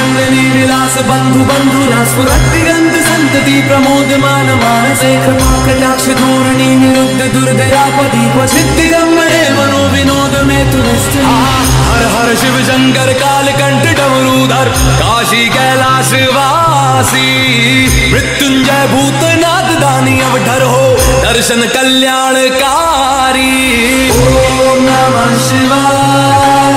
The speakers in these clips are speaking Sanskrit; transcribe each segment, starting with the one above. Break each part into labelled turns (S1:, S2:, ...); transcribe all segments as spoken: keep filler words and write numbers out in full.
S1: अंगनी विलास बंधु बंधुरा स्फुरद्दिगंत संतति प्रमोदमान मानसे कृपाकटाक्ष धोरणी निरुद्ध दुर्दयापदी क्वचिद्दिगम्बरे मनो विनोद में तु निष्ठिनी। हर हर शिव शंकर कालकंठ डमरूधर काशी कैलाश वासी मृत्युंजय भूतनाथ दानी अवधर हो दर्शन कल्याणकारी। ओम नमः शिवाय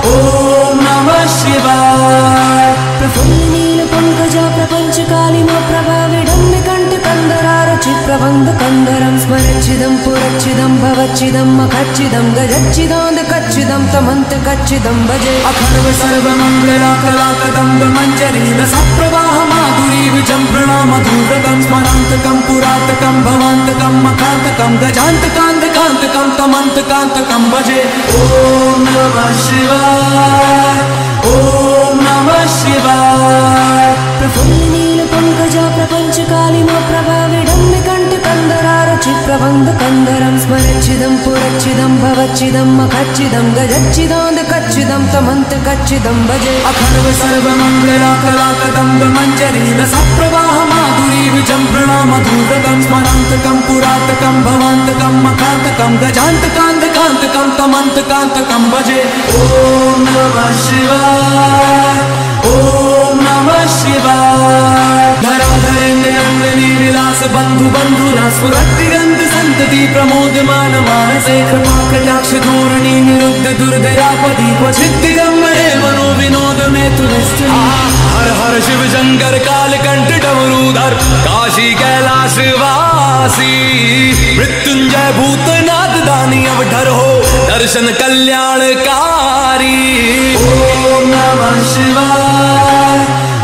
S1: ओम नमः शिवाय।
S2: प्रफुल्ल नील पंकजा प्रपंच कालिमा प्रभा विडम्बि कंठ कंदरारचि प्रबंध कंदरं स्मरच्चिदं पुरच्चिदं भवच्चिदं मखच्चिदं गजच्चिदांद कच्चिदं तमंत कच्चिदं भजे।
S1: अखर्व सर्व मंगला कलाकदंब मंजरीन सप्रवाह माधुरी विजंभृणा मधुरगं स्मरांतकं पुरातकं भवांतकं मखांतकं गजांतकांतकांतकं तमंतकांतकं भजे। ओम नमः शिवाय ओम नमः शिवाय।
S2: प्रफुल्ल नील पंकजा प्रपंच कालिमा प्रभा विडम्बि कंठ कंदरारचि प्रबंध कंदरं स्मरच्चिदं पुरच्चिदं भवच्चिदं मखच्चिदं गजच्चिदांद कच्चिदं तमंत कच्चिदं भजे।
S1: अखर्व सर्व मंगला कलाकदंब मंजरीन सप्रवाह माधुरी विजंभृणा मधुरगं स्मरांतकं पुरातकं भवांतकं मखांतकं गजांतकांतकांतकं तमंतकांतकं भजे। ओम नमः शिवाय ओम नमः शिवाय। धराधरेन्द्र अंगनी विलास बंधु बंधुरा स्फुरद्दिगंत संतति प्रमोदमान मानसे कृपाकटाक्ष धोरणी निरुद्ध दुर्दयापदी क्वचिद्दिगम्बरे मनो विनोद में तु निष्ठिनी। हर हर शिव शंकर कालकंठ डमरूधर काशी कैलाश वासी मृत्युंजय भूतनाथ दानी अवधर हो दर्शन कल्याणकारी। ओम नमः शिवाय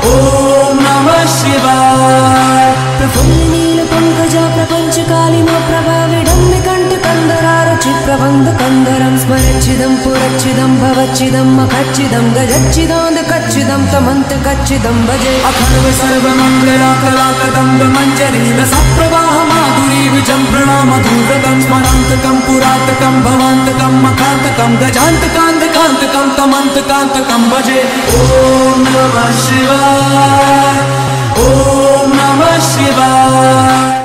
S1: ओम नमः शिवाय।
S2: प्रफुल्ल नील पंकजा प्रपंच कालिमा प्रभा विडम्बि कंठ कंदरारचि प्रबंध कंदरं स्मरच्चिदं पुरच्चिदं भवच्चिदं मखच्चिदं गजच्चिदांद कच्चिदं तमंत कच्चिदं भजे।
S1: अखर्व सर्व मंगला कलाकदंब मंजरीन सप्रवाह माधुरी विजंभृणा मधुरगं स्मरांतकं पुरातकं भवांतकं मखांतकं गजांतकांतकांतकं तमंतकांतकं भजे। ओम नमः शिवाय ओम नमः शिवाय।